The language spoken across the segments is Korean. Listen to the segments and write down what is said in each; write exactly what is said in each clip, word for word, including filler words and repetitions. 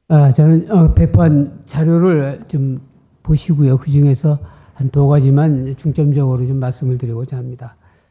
아, 저는 어, 배포한 자료를 좀 보시고요. 그 중에서 한 두 가지만 중점적으로 좀 말씀을 드리고자 합니다.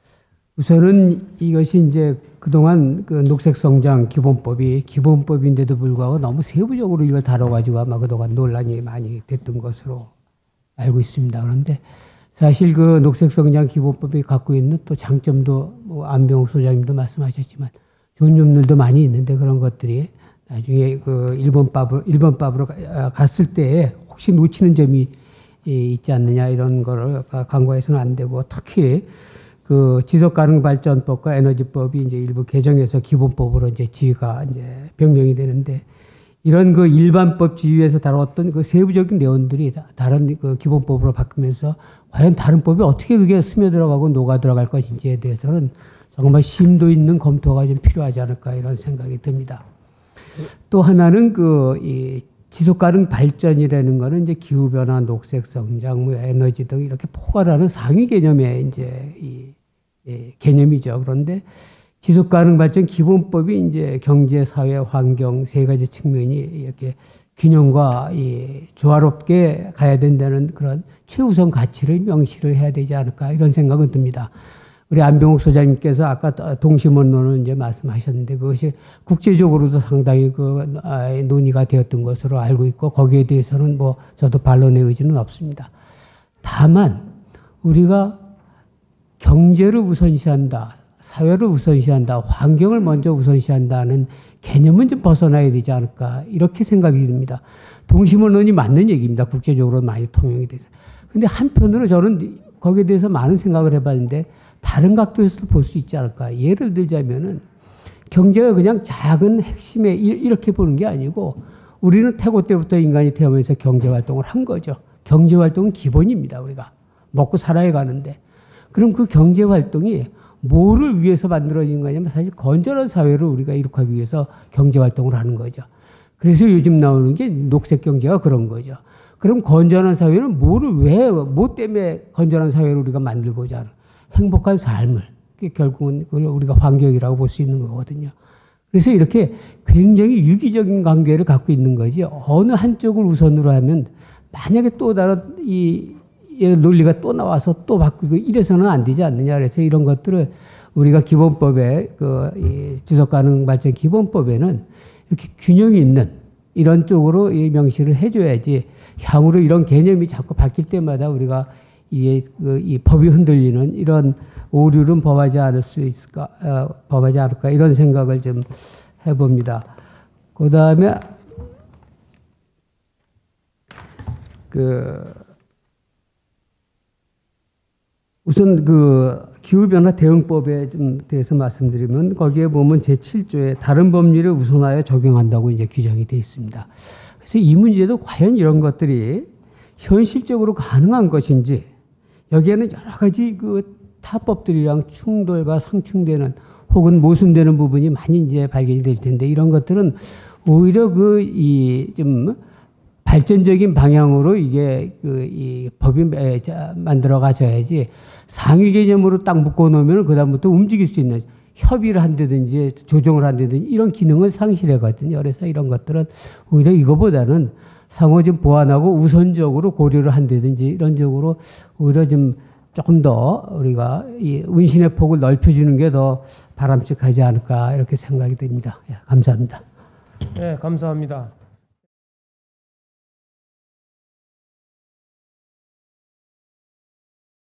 우선은 이것이 이제 그동안 그 녹색성장 기본법이 기본법인데도 불구하고 너무 세부적으로 이걸 다뤄가지고 아마 그동안 논란이 많이 됐던 것으로 알고 있습니다. 그런데 사실 그 녹색성장 기본법이 갖고 있는 또 장점도 뭐 안병욱 소장님도 말씀하셨지만 좋은 점들도 많이 있는데 그런 것들이 나중에 그 일본법으로, 일본법으로 갔을 때 혹시 놓치는 점이 있지 않느냐 이런 거를 간과해서는 안 되고 특히 그 지속가능발전법과 에너지법이 이제 일부 개정해서 기본법으로 이제 지위가 이제 변경이 되는데 이런 그 일반법 지위에서 다뤘던 그 세부적인 내용들이 다른 그 기본법으로 바뀌면서 과연 다른 법이 어떻게 그게 스며들어가고 녹아 들어갈 것인지에 대해서는 정말 심도 있는 검토가 좀 필요하지 않을까 이런 생각이 듭니다. 또 하나는 그 이 지속가능 발전이라는 거는 이제 기후변화, 녹색성장, 뭐 에너지 등 이렇게 포괄하는 상위 개념의 이제 이, 이 개념이죠. 그런데 지속가능 발전 기본법이 이제 경제, 사회, 환경 세 가지 측면이 이렇게 균형과 이 조화롭게 가야 된다는 그런 최우선 가치를 명시를 해야 되지 않을까 이런 생각은 듭니다. 우리 안병욱 소장님께서 아까 동심원론을 이제 말씀하셨는데 그것이 국제적으로도 상당히 그 논의가 되었던 것으로 알고 있고 거기에 대해서는 뭐 저도 반론의 의지는 없습니다. 다만 우리가 경제를 우선시한다, 사회를 우선시한다, 환경을 먼저 우선시한다는 개념은 좀 벗어나야 되지 않을까 이렇게 생각이 듭니다. 동심원론이 맞는 얘기입니다. 국제적으로 많이 통용이 돼서. 근데 한편으로 저는 거기에 대해서 많은 생각을 해봤는데 다른 각도에서도 볼 수 있지 않을까. 예를 들자면은 경제가 그냥 작은 핵심에 이렇게 보는 게 아니고 우리는 태고 때부터 인간이 태어나면서 경제활동을 한 거죠. 경제활동은 기본입니다. 우리가 먹고 살아야 가는데. 그럼 그 경제활동이 뭐를 위해서 만들어진 거냐면 사실 건전한 사회를 우리가 이룩하기 위해서 경제활동을 하는 거죠. 그래서 요즘 나오는 게 녹색경제가 그런 거죠. 그럼 건전한 사회는 뭐를 왜, 뭐 때문에 건전한 사회를 우리가 만들고자 하는 행복한 삶을 결국은 우리가 환경이라고 볼 수 있는 거거든요. 그래서 이렇게 굉장히 유기적인 관계를 갖고 있는 거지 어느 한쪽을 우선으로 하면 만약에 또 다른 이 논리가 또 나와서 또 바꾸고 이래서는 안 되지 않느냐. 그래서 이런 것들을 우리가 기본법에 그 지속가능발전 기본법에는 이렇게 균형이 있는 이런 쪽으로 명시를 해줘야지 향후로 이런 개념이 자꾸 바뀔 때마다 우리가 이게 그 이 법이 흔들리는 이런 오류는 범하지 않을 수 있을까, 어, 범하지 않을까 이런 생각을 좀 해봅니다. 그 다음에 그 우선 그 기후변화 대응법에 좀 대해서 말씀드리면 거기에 보면 제칠 조에 다른 법률을 우선하여 적용한다고 이제 규정이 되어 있습니다. 그래서 이 문제도 과연 이런 것들이 현실적으로 가능한 것인지 여기에는 여러 가지 그 타법들이랑 충돌과 상충되는 혹은 모순되는 부분이 많이 이제 발견이 될 텐데 이런 것들은 오히려 그 이 좀 발전적인 방향으로 이게 그 이 법이 만들어 가져야지 상위 개념으로 딱 묶어 놓으면 그다음부터 움직일 수 있는 협의를 한다든지 조정을 한다든지 이런 기능을 상실하거든요. 그래서 이런 것들은 오히려 이거보다는 상호 좀 보완하고 우선적으로 고려를 한다든지 이런 쪽으로 오히려 좀 조금 더 우리가 이 운신의 폭을 넓혀주는 게 더 바람직하지 않을까 이렇게 생각이 됩니다. 예, 감사합니다. 네, 감사합니다.